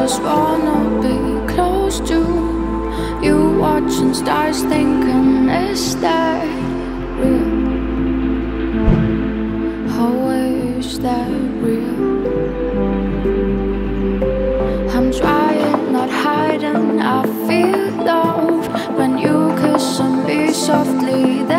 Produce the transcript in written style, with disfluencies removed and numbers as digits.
just wanna be close to you, watching stars, thinking, is that real? Oh, is that real? I'm trying, not hiding, I feel love when you kiss me softly.